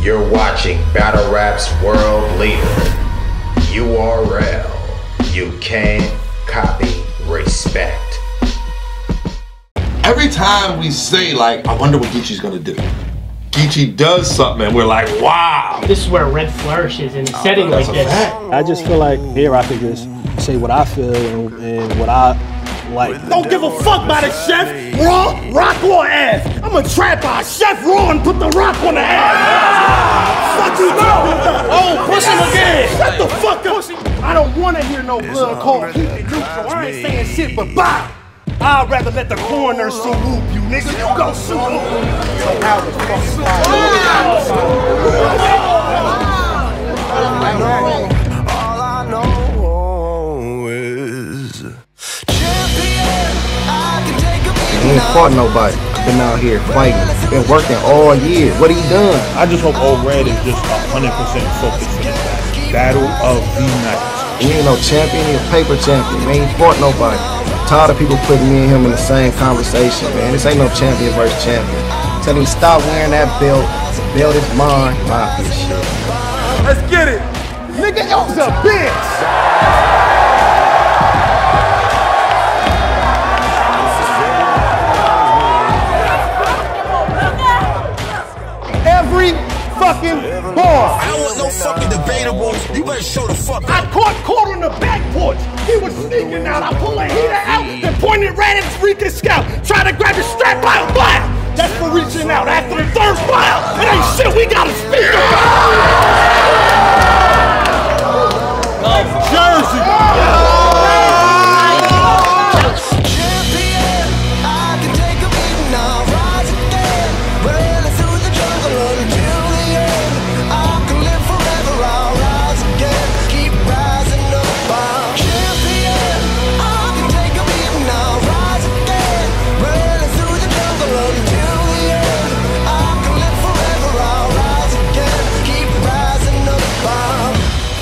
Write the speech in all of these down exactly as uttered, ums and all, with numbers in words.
You're watching Battle Rap's world leader, U R L. You can't copy respect. Every time we say, like, I wonder what Geechee's gonna do, Geechee does something and we're like, wow. This is where Red flourishes in a oh, setting like this. I just feel like here I could just say what I feel and, and what I like. Don't give a fuck about a chef, raw, rock or ass. I'm a trapper, chef raw and put the rock on the ass. Fuck you talking about? Oh, push him again. Shut the fuck up. I don't want to hear no blood call. Keep it neutral. I ain't saying shit, but bye. I'd rather let the coroner swoop you, nigga. You go shoot him. So how the fuck all I know is champion. I can take a beat. He ain't fought nobody. Been out here fighting. Been working all year. What he done? I just hope Old Red is just one hundred percent focused for this battle. Battle of the night. He ain't no champion. He a paper champion. Man, he ain't fought nobody. Tired of people putting me and him in the same conversation, man. This ain't no champion versus champion. Tell him stop wearing that belt. The belt is mine. Mafia shit. Let's get it. Nigga, you's a bitch. Every fucking bar. I don't want no fucking debatable. You better show the fuck up. I caught caught on the back porch. He was sneaking out. I pulled a heater out and pointed right at his freaking scalp. Tried to grab his strap out. Black. That's for reaching out. After the third file, it ain't shit. We gotta speak about. Jersey. Champion, I can take a beat now. Rise again. Running through the jungle until the end. I can live forever. I'll rise again. Keep rising up. I'm champion. I can take a beat now. Rise again. Running through the jungle until the end. I can live forever. I'll rise again. Keep rising up. I'm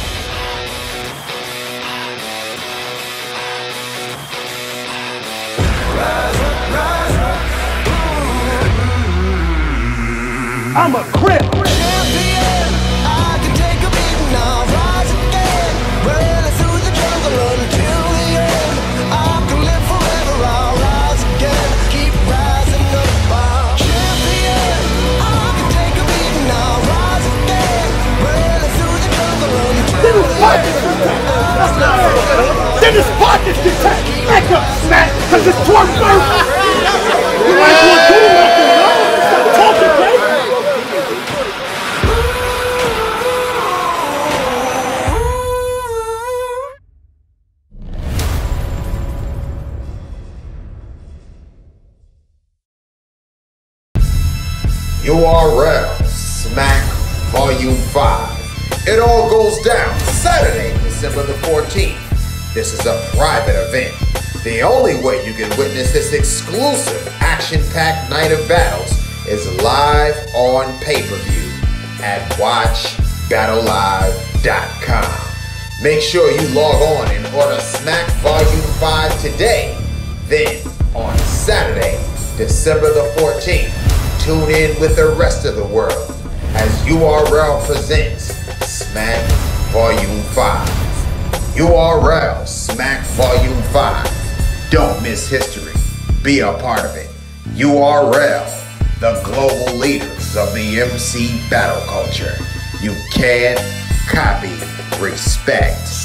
I'm a crip. champion, I can take a beat now, rise again, running through the jungle until the end. I can live forever, I'll rise again, keep rising up. I'm champion, I can take a beat now, rise again, running through the jungle until the end. Then his pockets detach. Back up, smack, cause it's twerk first. You ain't gonna do nothing, no? Stop talking, baby. U R L Smack Volume five. It all goes down Saturday, December the fourteenth. This is a private event. The only way you can witness this exclusive action-packed night of battles is live on pay-per-view at watch battle live dot com. Make sure you log on and order Smack Volume five today. Then, on Saturday, December the fourteenth, tune in with the rest of the world as U R L presents Smack Volume five. U R L Smack Volume five. Don't miss history. Be a part of it. U R L, the global leaders of the M C battle culture. You can't copy respect.